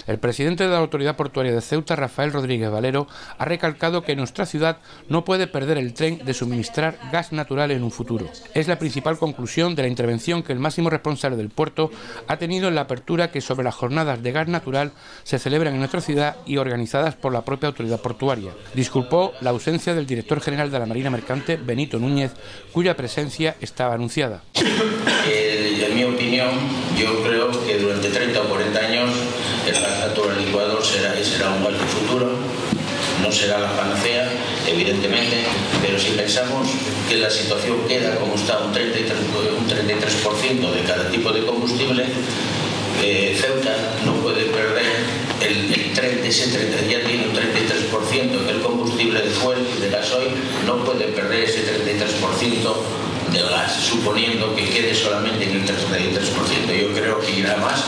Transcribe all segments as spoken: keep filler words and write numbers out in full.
El presidente de la Autoridad Portuaria de Ceuta, Rafael Rodríguez Valero, ha recalcado que nuestra ciudad no puede perder el tren de suministrar gas natural en un futuro. Es la principal conclusión de la intervención que el máximo responsable del puerto ha tenido en la apertura que sobre las jornadas de gas natural se celebran en nuestra ciudad y organizadas por la propia Autoridad Portuaria. Disculpó la ausencia del director general de la Marina Mercante, Benito Núñez, cuya presencia estaba anunciada. Eh, en mi opinión, yo creo que durante treinta o cuarenta años el gas natural licuado será, será un gas del futuro, no será la panacea, evidentemente, pero si pensamos que la situación queda como está, un treinta y tres por ciento de cada tipo de combustible, eh, Ceuta no puede perder el, el treinta, ese treinta, ya tiene un treinta y tres por ciento del combustible de fuel y de gasoil, no puede perder ese treinta y tres por ciento del gas, suponiendo que quede solamente en el treinta y tres por ciento. Yo creo que irá más.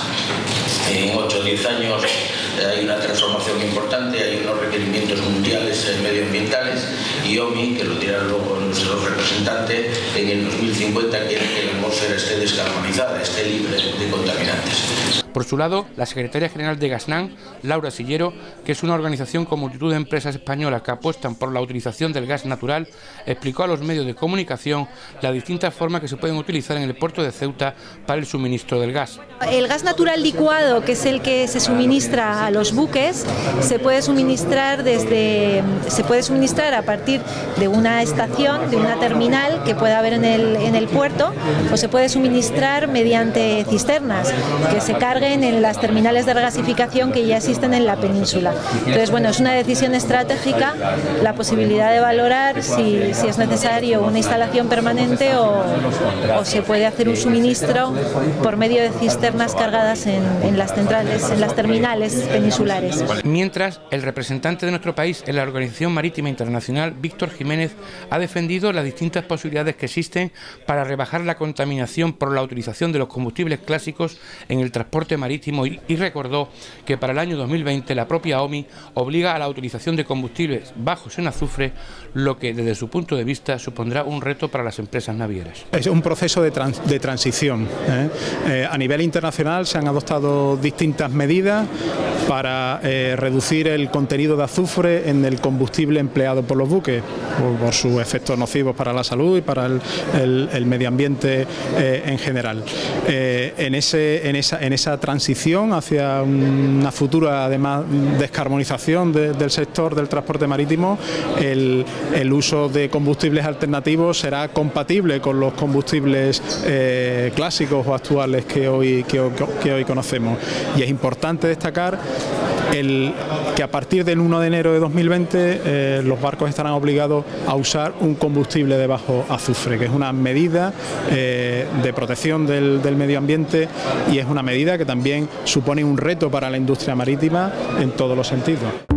En ocho o diez años hay una transformación importante, hay unos requerimientos mundiales medioambientales y O M I, que lo dirán luego nuestros representantes, en el dos mil cincuenta quieren que la atmósfera esté descarbonizada, esté libre de contaminantes. Por su lado, la secretaria general de Gasnan, Laura Sillero, que es una organización con multitud de empresas españolas que apuestan por la utilización del gas natural, explicó a los medios de comunicación las distintas formas que se pueden utilizar en el puerto de Ceuta para el suministro del gas. El gas natural licuado, que es el que se suministra a los buques, se puede suministrar desde, se puede suministrar a partir de una estación, de una terminal que pueda haber en el, en el puerto, o se puede suministrar mediante cisternas que se carguen en las terminales de regasificación que ya existen en la península. Entonces, bueno, es una decisión estratégica la posibilidad de valorar si, si es necesario una instalación permanente o, o se puede hacer un suministro por medio de cisternas cargadas en, en las centrales, en las terminales peninsulares. Mientras, el representante de nuestro país en la Organización Marítima Internacional, Víctor Jiménez, ha defendido las distintas posibilidades que existen para rebajar la contaminación por la utilización de los combustibles clásicos en el transporte marítimo y recordó que para el año dos mil veinte la propia O M I obliga a la utilización de combustibles bajos en azufre, lo que desde su punto de vista supondrá un reto para las empresas navieras. Es un proceso de, trans, de transición. ¿eh? Eh, a nivel internacional se han adoptado distintas medidas para eh, reducir el contenido de azufre en el combustible empleado por los buques, por, por sus efectos nocivos para la salud y para el, el, el medio ambiente eh, en general. Eh, en, ese, en, esa, en esa transición hacia una futura, además, descarbonización de, del sector del transporte marítimo, el, el uso de combustibles alternativos será compatible con los combustibles eh, clásicos o actuales que hoy, que, que hoy conocemos. Y es importante destacar el, que a partir del uno de enero de dos mil veinte eh, los barcos estarán obligados a usar un combustible de bajo azufre, que es una medida eh, de protección del, del medio ambiente y es una medida que también supone un reto para la industria marítima en todos los sentidos.